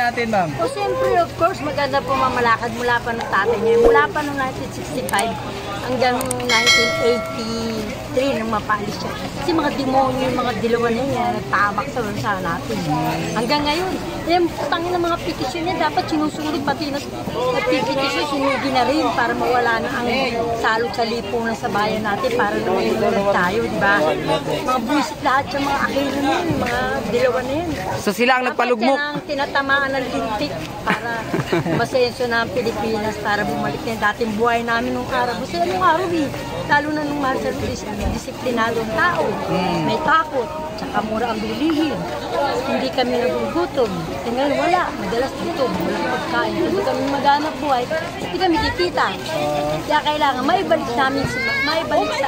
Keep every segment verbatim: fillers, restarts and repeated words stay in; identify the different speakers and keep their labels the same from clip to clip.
Speaker 1: natin, ma'am?
Speaker 2: O siyempre, of course, maganda po mamalakad mula pa ng tatay niya. Mula pa noong nineteen sixty-five hanggang nineteen eighty-three nung mapalis siya. Kasi mga demonyo, yung mga dilawan niya, nagtabak sa bansa natin. Hanggang ngayon, yung putangin ng mga petisyon niya, dapat sinusulit pati na nagpipetisyon, sinugi na rin para mawala na ang salot sa lipunan sa bayan natin para lumayo tayo, di ba? Mga buwisit lahat yung mga akilo na yun, mga dilawan na yun.
Speaker 3: So sila ang nagpalugmok?
Speaker 2: Dapat yan ang tinatamaan ng lintik para masenso na ang Pilipinas para bumalik na yung dating buhay namin nung araw. Kasi anong araw eh, lalo na nung Marcel disiplinadong tao, may takot, tsaka mura ang bilihin. Hindi kami nagugutom. E ngayon wala, madalas gutom, walang pagkain. Hindi kami maghanap buhay, hindi kami kikita. Kaya kailangan maibalik namin si maibalik sa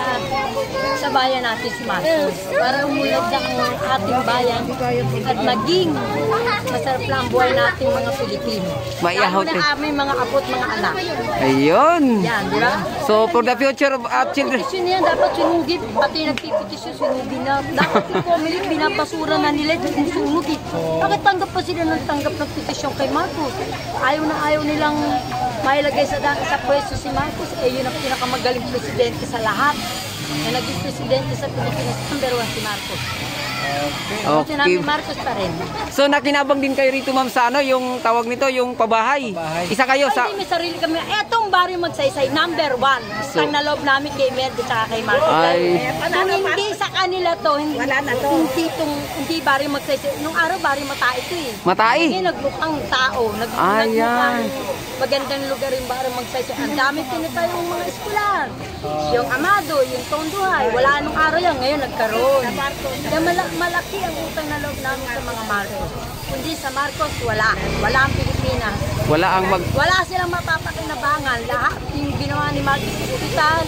Speaker 2: sa bayan natin si Marcos para umulad ang ating bayan at maging masarap lang ang buhay nating mga Pilipino. Lalo na aming mga apot, mga anak.
Speaker 3: Ayun.
Speaker 2: Yan, di ba?
Speaker 3: So for the future of our children.
Speaker 2: Petisyon yan, dapat sinugit. Pati nagpipetisyon, sinugin na. Dapat yung Comelec, binabasura na nila yung sunugit. Bakit tanggap pa sila ng tanggap ng petisyon kay Marcos? Ayaw na ayaw nilang mailagay sa, sa pwesto si Marcos. Eh, yun ang pinakamagaling presidente sa lahat. Na naging presidente sa Pilipinas, number one si Marcos.
Speaker 3: Okay.
Speaker 2: Okay. Sinabi Marcos pa rin.
Speaker 3: So nakinabang din kayo rito, ma'am, sa ano, yung tawag nito, yung pabahay. pabahay. Isa kayo sa...
Speaker 2: Hindi, may sarili kami. Etong barrio magsaysay, number one. So, ang naloob namin kay Merde at kay Marcos.
Speaker 3: Ay.
Speaker 2: Kung hindi sa kanila to, hindi, wala na to. Hindi, tong, hindi barrio magsaysay. Nung araw, barrio Matai ito eh.
Speaker 3: Matai?
Speaker 2: Hindi, nagmukhang tao. Nag, nagmukhang magandang lugar yung barrio magsaysay. Ang dami pinatayong mga eskulan. Yung Amado, yung Tonduhay. Wala nung araw yan. Ngayon, nagkaroon. Kaya malaki. Malaki ang utang na loob namin sa mga Marcos. Kundi sa Marcos, wala. Wala ang Pilipinas.
Speaker 3: Wala ang mag...
Speaker 2: Wala silang mapapakinabangan. Lahat yung ginawa ni Marcos, hospital,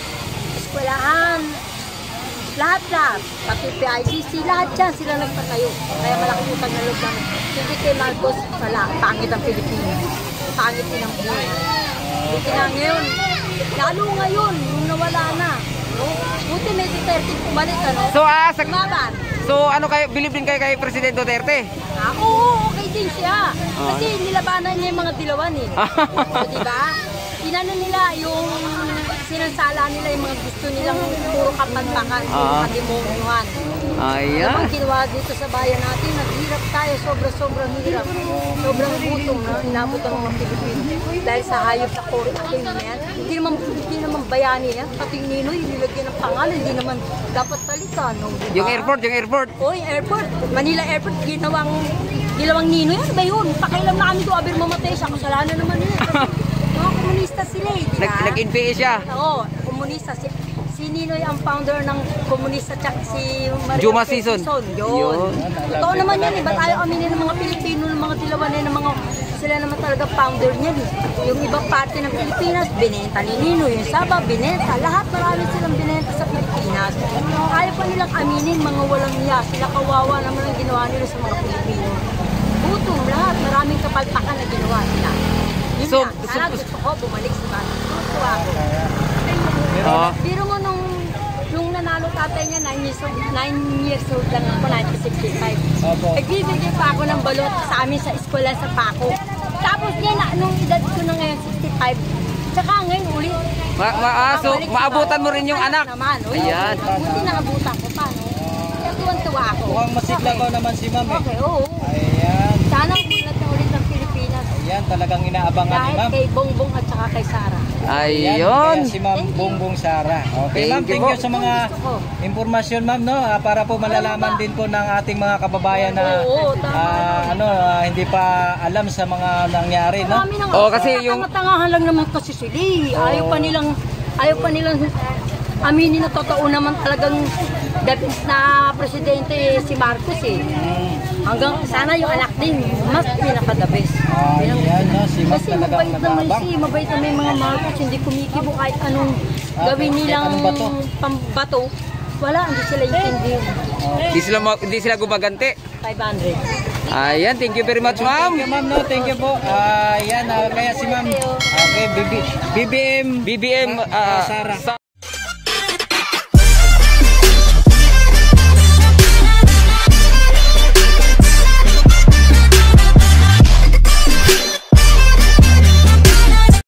Speaker 2: eskwelahan, lahat-lahat. Pati P I C C, lahat yan sila nagtatayo. Kaya malaki utang na loob namin. Hindi kay Marcos, wala. Pangit ang Pilipinas. Pangit din ang buhay. Buti na ngayon. Lalo ngayon, nung nawala na. No? Buti may Duterte bumalik, ano?
Speaker 3: So, ah, sa...
Speaker 2: Umaban.
Speaker 3: So, ano kayo, believe din kayo kay Presidente Duterte?
Speaker 2: Ah, oo, okay din siya. Kasi nilabanan niya yung mga dilawan eh. So, diba? Inano nila yung sinansala nila yung mga gusto nilang puro kapantakan, puro kademonyuhan.
Speaker 3: Ayan.
Speaker 2: Ano ginawa dito sa bayan natin, naghirap tayo, sobra-sobrang hirap. Sobrang gutom na inabot ang mga Pilipino. Dahil sa hayop na kore ako yun na yan. Hindi naman, hindi naman bayani yan. Pati Ninoy, nilagyan ng pangalan, hindi naman dapat palitan. No? Diba?
Speaker 3: Yung airport, yung airport.
Speaker 2: O, yung airport. Manila Airport, ginawang, ginawang Ninoy. Ano ba yun? Pakailam na kami doon, aber mamatay siya. Kasalanan naman yun. Mga komunista sila eh, di ba?
Speaker 3: Nag-N P A siya.
Speaker 2: Oo, komunista. Si, si Ninoy ang founder ng komunista tsaka si Maria
Speaker 3: Juma Season.
Speaker 2: Yun. Totoo naman yan eh. Ba't ayaw aminin ng mga Pilipino, ng mga dilawan ng mga sila naman talaga founder niyan eh. Yung ibang parte ng Pilipinas, binenta ni Ninoy. Yung Sabah, binenta. Lahat marami silang binenta sa Pilipinas. Ayaw pa nilang aminin, mga walang niya. Sila kawawa naman ang ginawa nila sa mga Pilipino. Gutom lahat. Maraming kapalpakan na ginawa nila. Yun
Speaker 3: So,
Speaker 2: lang. Sana
Speaker 3: so,
Speaker 2: gusto ko bumalik si Marcos. Gusto ako.
Speaker 3: Oh.
Speaker 2: Biro mo nung nung nanalo tatay niya, nine years old, nine years old lang ako, nineteen sixty-five. Nagbibigay pa ako ng balot sa amin sa eskwela sa Paco. Tapos niya, na, nung edad ko na ngayon, sixty-five, tsaka ngayon ulit.
Speaker 3: Ma ma ah, so, maabutan mo rin yung anak.
Speaker 2: Naman, oh,
Speaker 3: ayan.
Speaker 2: Buti naabutan ko pa, no? Kaya tuwan-tuwa ako.
Speaker 1: Mukhang masigla ko naman si ma'am eh.
Speaker 2: Okay, oo.
Speaker 1: Ayan.
Speaker 2: Sana ulit na ulit ng Pilipinas.
Speaker 1: Ayan, talagang inaabangan ni
Speaker 2: Dahil
Speaker 1: ma'am.
Speaker 2: kay Bongbong at saka kay Sara.
Speaker 3: Ayun.
Speaker 1: Kaya si ma'am Bongbong Sara. Okay, ma'am, thank you sa mga impormasyon, ma'am, no? Ah, para po malalaman din po ng ating mga kababayan na
Speaker 2: Oo, tama.
Speaker 1: ah, ano, ah, hindi pa alam sa mga nangyari, no?
Speaker 2: Marami nang
Speaker 3: Oo, kasi yung-
Speaker 2: tangatangahan lang naman kasi sila. eh. Ayaw pa nilang ayaw pa nilang aminin na totoo naman talagang dapat na presidente si Marcos eh. Hanggang sana yung anak din mas pinaka-the best.
Speaker 1: Ah, yan, no? Si ma'am
Speaker 2: Kasi
Speaker 1: talagang
Speaker 2: mabait naman
Speaker 1: nag-aabang.
Speaker 2: si, mabait naman yung mga Marcos, hindi kumikibo kahit anong
Speaker 1: Ah,
Speaker 2: gawin
Speaker 1: kahit
Speaker 2: nilang
Speaker 1: anong bato.
Speaker 2: pambato. Wala, hindi sila intindihin.
Speaker 3: Hindi sila, ma- hindi sila gumaganti.
Speaker 2: five hundred.
Speaker 3: Ayan, thank you very much, ma'am.
Speaker 1: Thank you, ma'am, no? Thank you po. Ah, yan, ah, kaya si ma'am. Okay, B B, B B M.
Speaker 3: B B M, ah,
Speaker 1: Sara.
Speaker 3: sa